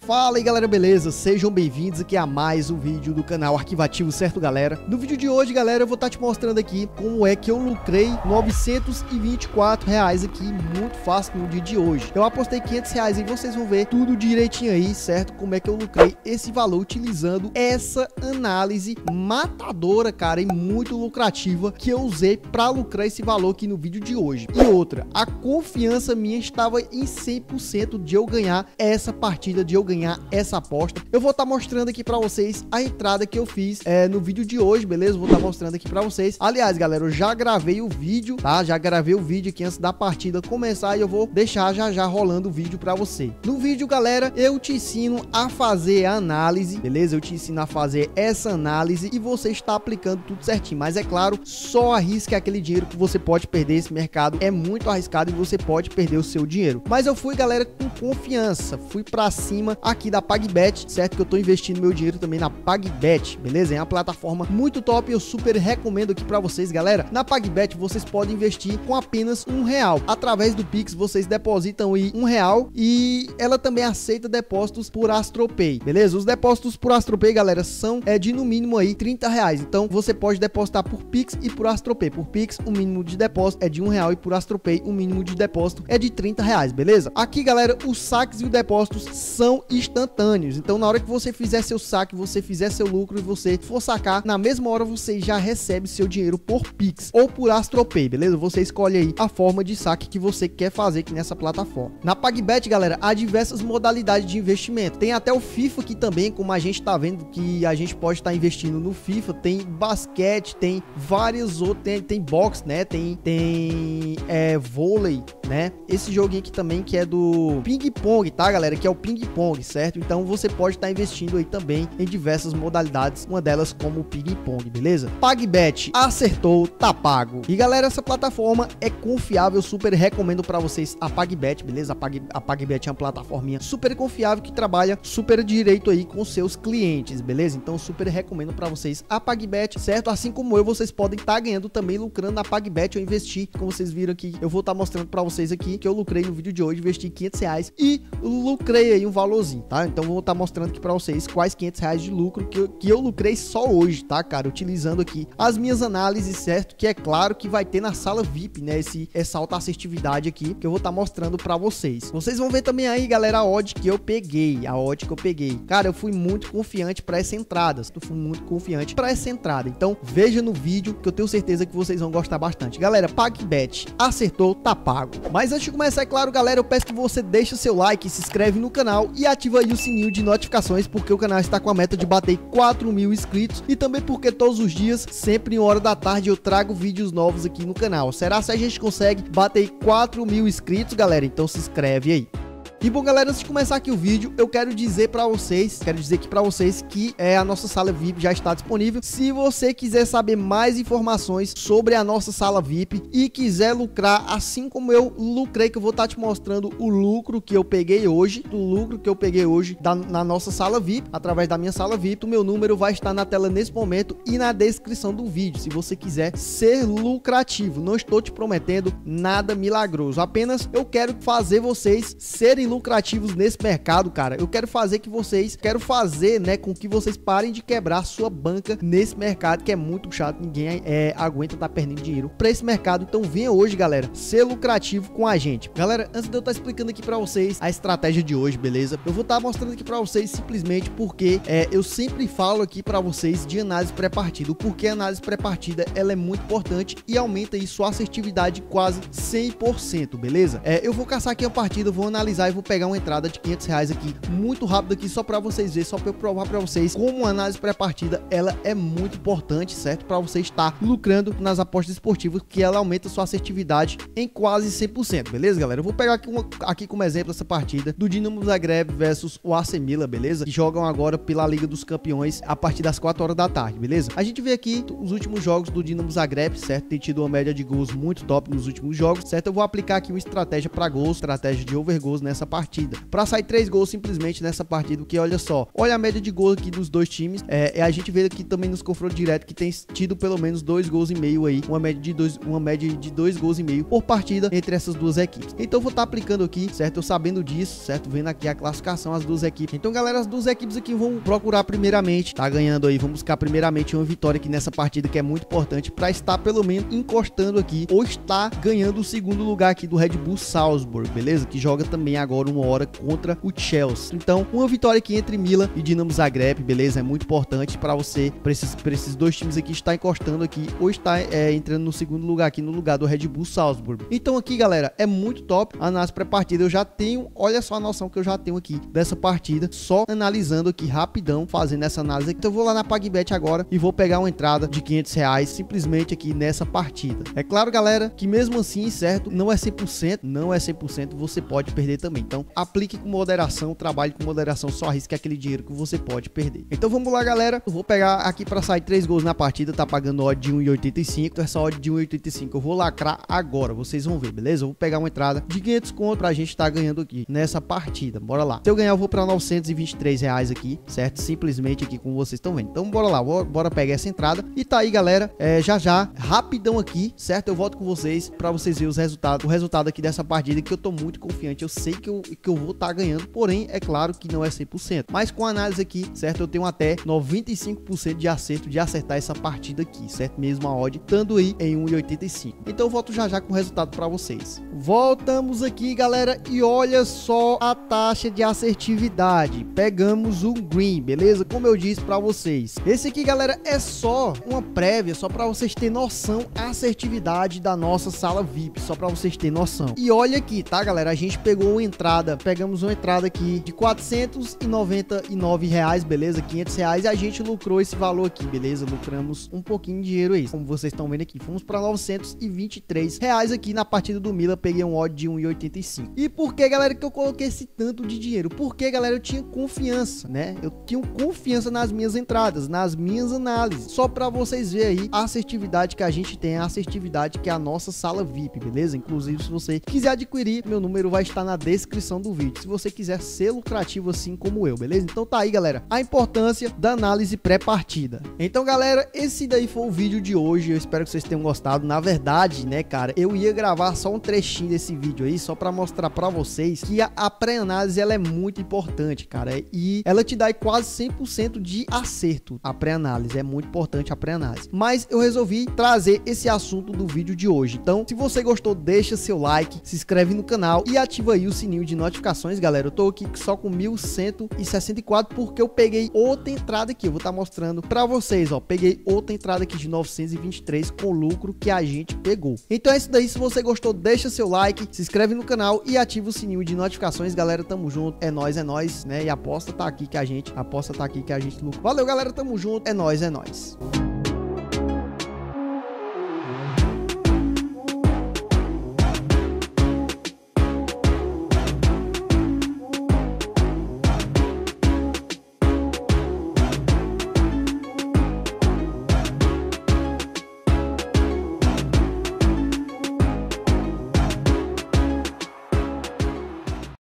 Fala aí galera, beleza? Sejam bem-vindos aqui a mais um vídeo do canal Arquivativo, certo galera? No vídeo de hoje, galera, eu vou estar te mostrando aqui como é que eu lucrei R$924 aqui, muito fácil no dia de hoje. Eu apostei R$500 e vocês vão ver tudo direitinho aí, certo? Como é que eu lucrei esse valor utilizando essa análise matadora, cara, e muito lucrativa que eu usei para lucrar esse valor aqui no vídeo de hoje. E outra, a confiança minha estava em 100% de eu ganhar essa partida, de eu ganhar essa aposta. Eu vou estar mostrando aqui pra vocês a entrada que eu fiz no vídeo de hoje, beleza? Vou estar mostrando aqui pra vocês. Aliás, galera, eu já gravei o vídeo, tá? Já gravei o vídeo aqui antes da partida começar e eu vou deixar já rolando o vídeo pra você. No vídeo, galera, eu te ensino a fazer a análise, beleza? Eu te ensino a fazer essa análise e você está aplicando tudo certinho. Mas é claro, só arrisque aquele dinheiro que você pode perder. Esse mercado é muito arriscado e você pode perder o seu dinheiro. Mas eu fui, galera, com confiança. Fui pra cima aqui da PagBet, certo? Que eu tô investindo meu dinheiro também na PagBet, beleza? É uma plataforma muito top e eu super recomendo aqui pra vocês, galera. Na PagBet vocês podem investir com apenas R$1. Através do Pix vocês depositam aí R$1 e ela também aceita depósitos por AstroPay, beleza? Os depósitos por AstroPay, galera, são de no mínimo aí R$30. Então você pode depositar por Pix e por AstroPay. Por Pix o mínimo de depósito é de R$1 e por AstroPay o mínimo de depósito é de R$30, beleza? Aqui, galera, os saques e os depósitos são instantâneos. Então na hora que você fizer seu saque, você fizer seu lucro e você for sacar, na mesma hora você já recebe seu dinheiro por Pix ou por AstroPay, beleza? Você escolhe aí a forma de saque que você quer fazer aqui nessa plataforma. Na PagBet, galera, há diversas modalidades de investimento. Tem até o FIFA aqui também, como a gente tá vendo que a gente pode estar investindo no FIFA. Tem basquete, tem vários outros, tem boxe, né? Tem vôlei, né? Esse joguinho aqui também que é do ping-pong, tá, galera? Que é o ping-pong, certo? Então você pode estar investindo aí também em diversas modalidades, uma delas como o ping-pong, beleza? PagBet, acertou, tá pago. E galera, essa plataforma é confiável, super recomendo para vocês a PagBet, beleza? A PagBet é uma plataforminha super confiável que trabalha super direito aí com seus clientes, beleza? Então super recomendo para vocês a PagBet, certo? Assim como eu, vocês podem estar ganhando também, lucrando na PagBet. Eu investi, como vocês viram aqui, eu vou estar mostrando para vocês aqui que eu lucrei no vídeo de hoje, investi R$500 e lucrei aí um valorzinho, tá? Então vou estar mostrando aqui para vocês quais R$500 de lucro que eu lucrei só hoje, tá, cara? Utilizando aqui as minhas análises, certo? Que é claro que vai ter na sala VIP, né? Essa alta assertividade aqui que eu vou estar mostrando para vocês. Vocês vão ver também aí, galera, a odd que eu peguei, Cara, eu fui muito confiante para essa entrada. Então veja no vídeo que eu tenho certeza que vocês vão gostar bastante. Galera, PagBet, acertou, tá pago. Mas antes de começar, é claro, galera, eu peço que você deixe o seu like, se inscreve no canal e ativa aí o sininho de notificações, porque o canal está com a meta de bater 4.000 inscritos e também porque todos os dias, sempre em hora da tarde, eu trago vídeos novos aqui no canal. Será se a gente consegue bater 4.000 inscritos, galera? Então se inscreve aí. E bom, galera, antes de começar aqui o vídeo, eu quero dizer aqui pra vocês que a nossa sala VIP já está disponível. Se você quiser saber mais informações sobre a nossa sala VIP e quiser lucrar assim como eu lucrei, que eu vou estar te mostrando o lucro que eu peguei hoje, na nossa sala VIP, através da minha sala VIP, o meu número vai estar na tela nesse momento e na descrição do vídeo, se você quiser ser lucrativo. Não estou te prometendo nada milagroso, apenas eu quero fazer vocês serem lucrativos nesse mercado, cara. Eu quero fazer né, com que vocês parem de quebrar sua banca nesse mercado que é muito chato. Ninguém aguenta estar perdendo dinheiro pra esse mercado. Então venha hoje, galera, ser lucrativo com a gente. Galera, antes de eu estar explicando aqui pra vocês a estratégia de hoje, beleza? Eu vou estar mostrando aqui pra vocês simplesmente porque eu sempre falo aqui pra vocês de análise pré-partida. Porque a análise pré-partida ela é muito importante e aumenta aí sua assertividade quase 100%, beleza? Eu vou caçar aqui a partida, vou analisar e vou pegar uma entrada de R$500 aqui, muito rápido aqui, só para vocês verem, só para eu provar para vocês como a análise pré-partida, ela é muito importante, certo? Para você estar lucrando nas apostas esportivas, que ela aumenta sua assertividade em quase 100%, beleza, galera? Eu vou pegar aqui como exemplo essa partida do Dinamo Zagreb versus o AC Milan, beleza? Que jogam agora pela Liga dos Campeões a partir das 4 horas da tarde, beleza? A gente vê aqui os últimos jogos do Dinamo Zagreb, certo? Tem tido uma média de gols muito top nos últimos jogos, certo? Eu vou aplicar aqui uma estratégia para gols, estratégia de over goals nessa nessa partida. Pra sair 3 gols simplesmente nessa partida, porque olha só, olha a média de gol aqui dos dois times, a gente vê aqui também nos confrontos diretos que tem tido pelo menos 2 gols e meio aí, uma média de 2 gols e meio por partida entre essas duas equipes. Então eu vou estar aplicando aqui, certo? Eu sabendo disso, certo? Vendo aqui a classificação, as duas equipes. Então galera, as duas equipes aqui vão procurar primeiramente, tá ganhando aí, vamos buscar primeiramente uma vitória aqui nessa partida, que é muito importante para estar pelo menos encostando aqui, ou estar ganhando o segundo lugar aqui do Red Bull Salzburg, beleza? Que joga também agora uma hora contra o Chelsea. Então uma vitória aqui entre Milan e Dinamo Zagreb, beleza? É muito importante para você, para esses dois times aqui estar encostando aqui, ou estar entrando no segundo lugar aqui, no lugar do Red Bull Salzburg. Então aqui galera, é muito top a análise pré-partida. Eu já tenho, olha só a noção que eu já tenho aqui dessa partida, só analisando aqui rapidão, fazendo essa análise aqui. Então eu vou lá na PagBet agora e vou pegar uma entrada de R$500 simplesmente aqui nessa partida. É claro galera, que mesmo assim, certo, não é 100%, você pode perder também. Então aplique com moderação, trabalhe com moderação, só arrisque aquele dinheiro que você pode perder. Então vamos lá galera, eu vou pegar aqui para sair 3 gols na partida, tá pagando odd de 1,85, então essa odd de 1,85 eu vou lacrar agora, vocês vão ver, beleza? Eu vou pegar uma entrada de 500 conto pra gente estar ganhando aqui nessa partida, bora lá. Se eu ganhar eu vou para R$923 aqui, certo? Simplesmente aqui como vocês estão vendo. Então bora lá, bora pegar essa entrada e tá aí galera, já rapidão aqui, certo? Eu volto com vocês para vocês verem o resultado aqui dessa partida, que eu tô muito confiante. Eu sei que eu vou estar ganhando, porém é claro que não é 100%, mas com a análise aqui, certo? Eu tenho até 95% de acerto de acertar essa partida aqui, certo? Mesmo a odd estando aí em 1,85. Então eu volto já com o resultado para vocês. Voltamos aqui galera, e olha só a taxa de assertividade. Pegamos um green, beleza? Como eu disse para vocês, esse aqui galera é só uma prévia, só para vocês terem noção a assertividade da nossa sala VIP, só para vocês terem noção. E olha aqui, tá galera, a gente pegamos uma entrada aqui de R$499, beleza? R$500, e a gente lucrou esse valor aqui, beleza? Lucramos um pouquinho de dinheiro aí, como vocês estão vendo aqui. Fomos para R$923 aqui na partida do Milan, peguei um odd de 1,85. E por que galera que eu coloquei esse tanto de dinheiro? Porque galera, eu tinha confiança, né? Eu tinha confiança nas minhas entradas, nas minhas análises, só para vocês verem aí a assertividade que a gente tem, a assertividade que é a nossa sala VIP, beleza? Inclusive, se você quiser adquirir, meu número vai estar na descrição do vídeo, se você quiser ser lucrativo assim como eu, beleza? Então tá aí galera, a importância da análise pré-partida. Então galera, esse daí foi o vídeo de hoje, eu espero que vocês tenham gostado. Na verdade, né cara, eu ia gravar só um trechinho desse vídeo aí, só para mostrar para vocês que a pré-análise ela é muito importante, cara, e ela te dá quase 100% de acerto. A pré-análise é muito importante, a pré-análise, mas eu resolvi trazer esse assunto do vídeo de hoje. Então se você gostou, deixa seu like, se inscreve no canal e ativa aí o sininho de notificações galera. Eu tô aqui só com 1164 porque eu peguei outra entrada aqui, eu vou estar mostrando para vocês, ó, peguei outra entrada aqui de 923 com lucro que a gente pegou. Então é isso daí, se você gostou, deixa seu like, se inscreve no canal e ativa o sininho de notificações galera. Tamo junto, é nóis, né? E a aposta tá aqui que a gente lucra. Valeu galera, tamo junto, é nóis.